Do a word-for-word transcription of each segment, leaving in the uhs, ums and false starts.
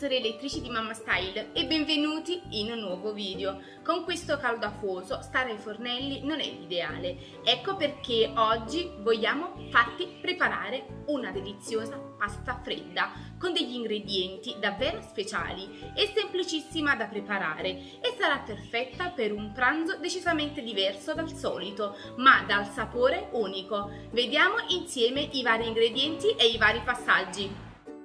amichettole elettrici di Mamma Style e benvenuti in un nuovo video. Con questo caldo afoso stare ai fornelli non è l'ideale, ecco perché oggi vogliamo farti preparare una deliziosa pasta fredda con degli ingredienti davvero speciali e semplicissima da preparare e sarà perfetta per un pranzo decisamente diverso dal solito ma dal sapore unico. Vediamo insieme i vari ingredienti e i vari passaggi.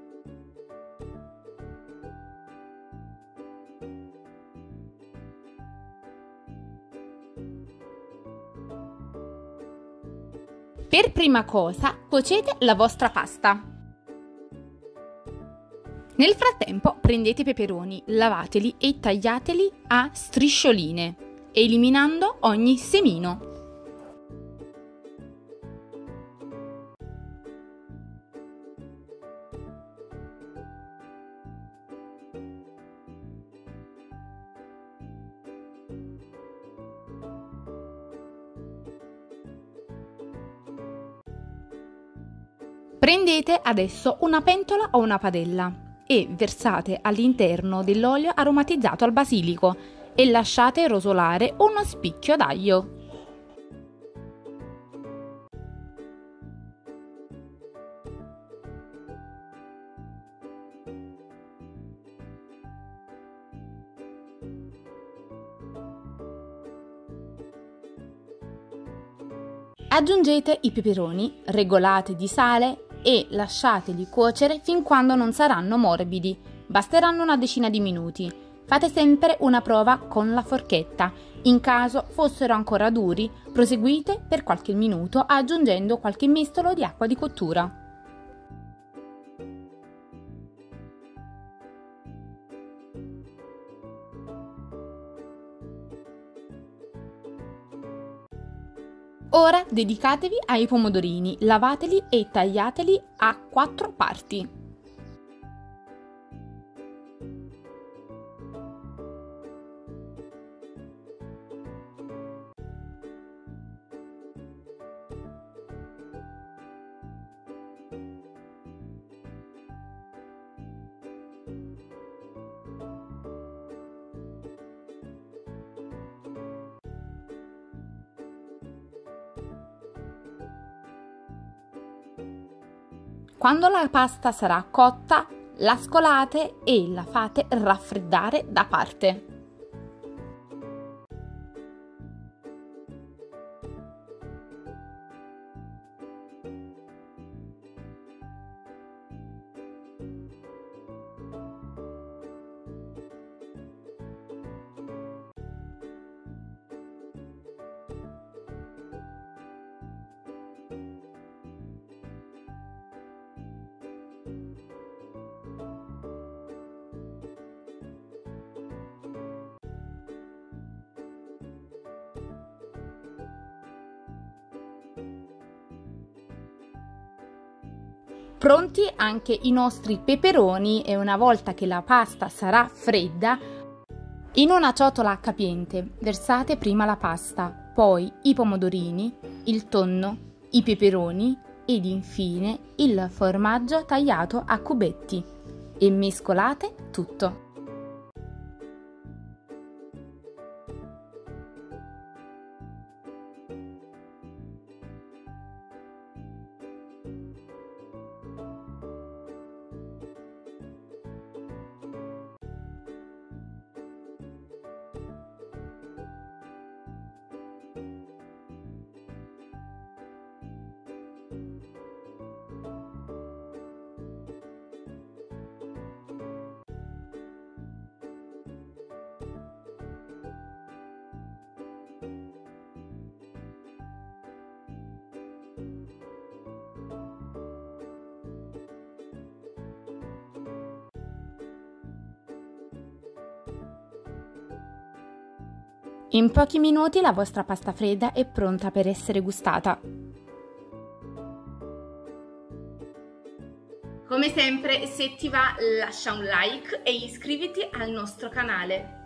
Per prima cosa cuocete la vostra pasta. Nel frattempo prendete i peperoni, lavateli e tagliateli a striscioline, eliminando ogni semino. Prendete adesso una pentola o una padella e versate all'interno dell'olio aromatizzato al basilico e lasciate rosolare uno spicchio d'aglio. Aggiungete i peperoni, regolate di sale e lasciateli cuocere fin quando non saranno morbidi. Basteranno una decina di minuti. Fate sempre una prova con la forchetta. In caso fossero ancora duri, proseguite per qualche minuto aggiungendo qualche mestolo di acqua di cottura. Ora dedicatevi ai pomodorini, lavateli e tagliateli a quattro parti. Quando la pasta sarà cotta, la scolate e la fate raffreddare da parte. Pronti anche i nostri peperoni e una volta che la pasta sarà fredda, in una ciotola capiente versate prima la pasta, poi i pomodorini, il tonno, i peperoni ed infine il formaggio tagliato a cubetti e mescolate tutto. In pochi minuti la vostra pasta fredda è pronta per essere gustata. Come sempre, se ti va lascia un like e iscriviti al nostro canale.